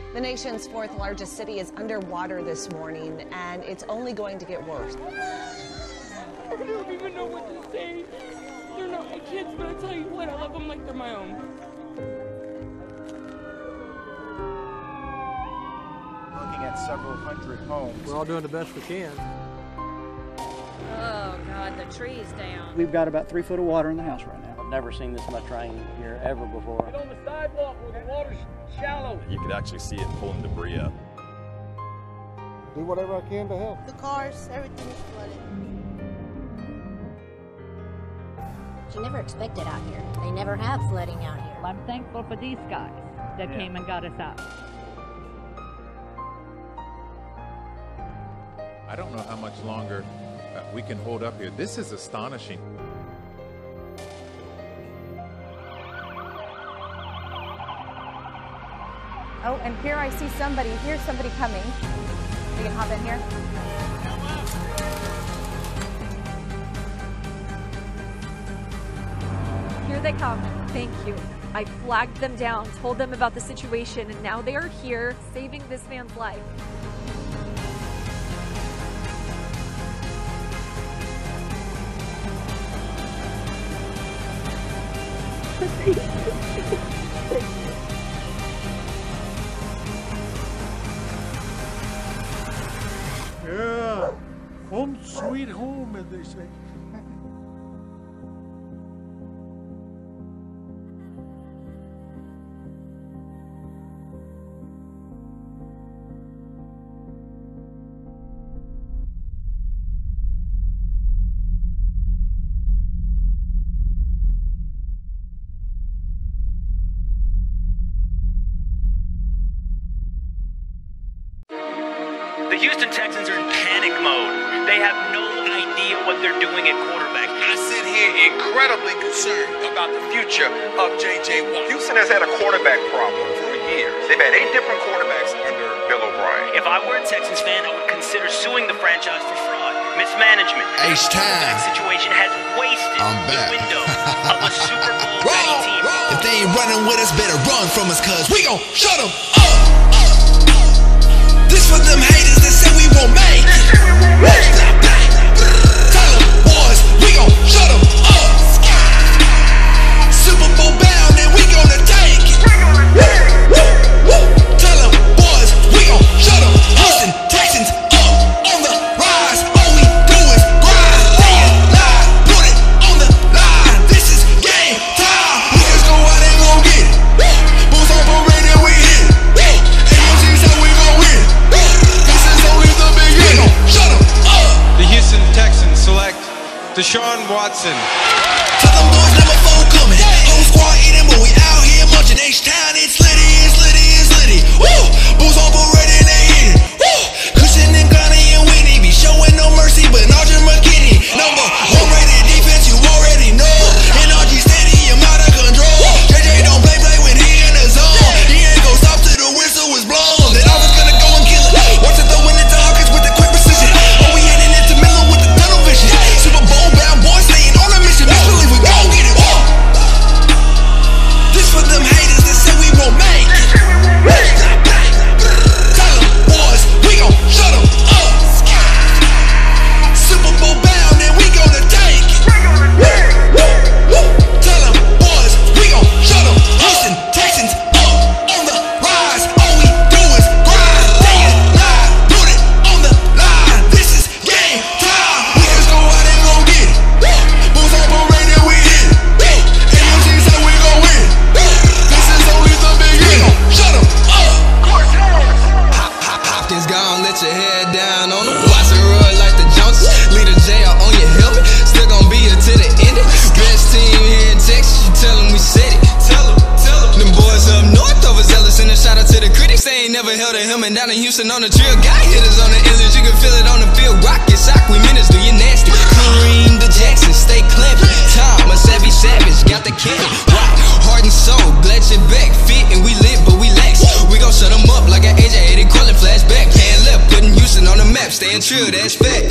The nation's fourth largest city is underwater this morning, and it's only going to get worse. I don't even know what to say. They're not my kids, but I tell you what, I love them like they're my own. Looking at several hundred homes. We're all doing the best we can. Oh, God, the tree's down. We've got about 3 foot of water in the house right now. I've never seen this much rain here ever before. Get on the sidewalk where the water's shallow. You could actually see it pulling debris up. Do whatever I can to help. The cars, everything is flooded. You never expect it out here. They never have flooding out here. I'm thankful for these guys that came and got us out. I don't know how much longer we can hold up here. This is astonishing. Oh, and here I see somebody. Here's somebody coming. We can hop in here. Here they come. Thank you. I flagged them down, told them about the situation, and now they are here saving this man's life. Yeah, home sweet home, as they say. The Houston Texans are in panic mode. They have no idea what they're doing at quarterback. I sit here incredibly concerned about the future of J.J. Watt. Houston has had a quarterback problem for years. They've had 8 different quarterbacks under Bill O'Brien. If I were a Texans fan, I would consider suing the franchise for fraud, mismanagement. H-time. That situation has wasted the window of a Super Bowl ready team. If they ain't running with us, better run from us, cuz we gon' shut them up. This for them haters that say we won't make it. Tell them boys, we gon' shut them up. Super Bowl bound and we gonna take it. Tell them boys, we gon' shut them. Houston Texans up on the rise. All we do is grind. Day and night, put it on the line. This is game time. We just go out and gon' get it. Bulls on parade and we hit it. AMC said we gon' win. The Houston Texans select Deshaun Watson. Tell them boys number 4 coming. Whole squad eating, but we out here munching. H-Town, it's litty, it's litty, it's litty. Woo! Bulls on parade and they hit it. Woo! Cushion and Gunny and Whitney be showing no mercy, but Nigel McKinney. Number 1 rated defense, you already know. And RG Stadium out of control. JJ don't play when he in the zone. He ain't gon' stop till the whistle is blown. Then I was gonna go and kill it. Watch it throwing it to Hawkins with the quick precision. Oh, we heading into Miller with the tunnel vision. Super Bowl bound boys staying on a mission. Best believe we gon' get it. This for them haters that say we won't make it. Tell them boys, we gon' shut them up. Super Bowl bound and we gonna take it. Tell them boys, we gon' shut them. Houston Texans up on the rise. All we do is grind. Day and night, put it on the line. This is game time. We just go out and gon' get it. Bulls on parade and we hit it. AMC said we gon' win. This is only the beginning. Shut them up. Hopkins gone, let your head down on them. Watson roll like the Joneses. Lead a JR on your helmet. Still gon' be here till the end. Best team here in Texas. You tell them we said it. Tell them. Them boys up north overzealous. And a shout out to the critics. They ain't never held a helmet down in Houston on the drill. Got hitters on the illage. You can feel it on the field. Rock your sock. We menace. Do you nasty? Kareem the Jackson. Stay clamping. Tom, a savvy savage. Got the cannon. Rock, heart and soul. Glad you're back. Fit and we live, but we lax. We gon' shut them up like an AJ 80 calling flashback. Pan left, putting Houston on the map. Staying true, that's fact.